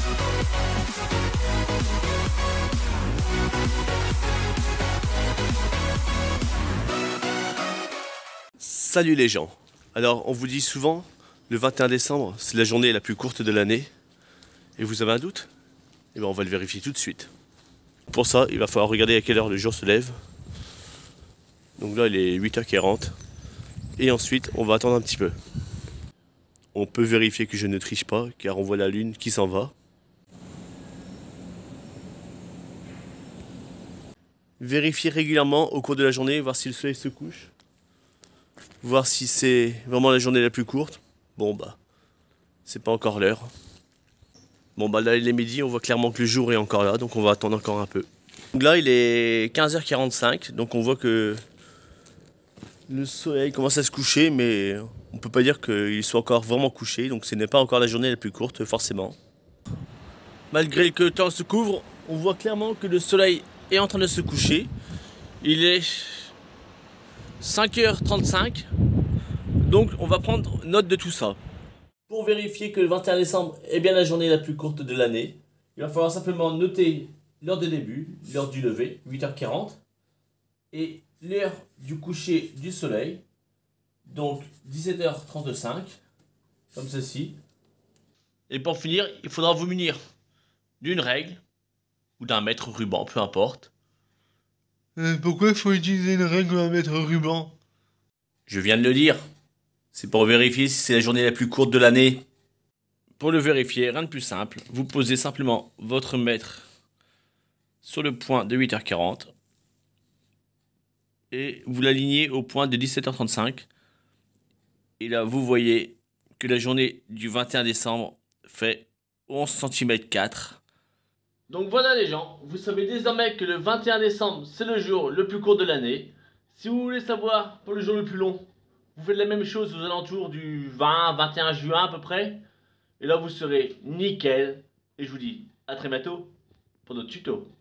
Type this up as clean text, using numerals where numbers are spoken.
Salut les gens. Alors on vous dit souvent, le 21 décembre, c'est la journée la plus courte de l'année. Et vous avez un doute? Eh bien on va le vérifier tout de suite. Pour ça, il va falloir regarder à quelle heure le jour se lève. Donc là il est 8h40. Et ensuite on va attendre un petit peu. On peut vérifier que je ne triche pas, car on voit la lune qui s'en va. Vérifier régulièrement au cours de la journée, voir si le soleil se couche. Voir si c'est vraiment la journée la plus courte. Bon bah, c'est pas encore l'heure. Bon bah là il est midi, on voit clairement que le jour est encore là, donc on va attendre encore un peu. Donc là il est 15h45, donc on voit que le soleil commence à se coucher, mais on peut pas dire qu'il soit encore vraiment couché, donc ce n'est pas encore la journée la plus courte forcément. Malgré que le temps se couvre, on voit clairement que le soleil est en train de se coucher. Il est 5h35, donc on va prendre note de tout ça. Pour vérifier que le 21 décembre est bien la journée la plus courte de l'année, il va falloir simplement noter l'heure de début, l'heure du lever, 8h40, et l'heure du coucher du soleil, donc 17h35, comme ceci. Et pour finir, il faudra vous munir d'une règle, ou d'un mètre ruban, peu importe. Pourquoi il faut utiliser une règle ou un mètre ruban? Je viens de le dire. C'est pour vérifier si c'est la journée la plus courte de l'année. Pour le vérifier, rien de plus simple. Vous posez simplement votre mètre sur le point de 8h40 et vous l'alignez au point de 17h35. Et là, vous voyez que la journée du 21 décembre fait 11 cm 4. Donc voilà les gens, vous savez désormais que le 21 décembre, c'est le jour le plus court de l'année. Si vous voulez savoir pour le jour le plus long, vous faites la même chose aux alentours du 20-21 juin à peu près. Et là vous serez nickel. Et je vous dis à très bientôt pour d'autres tutos.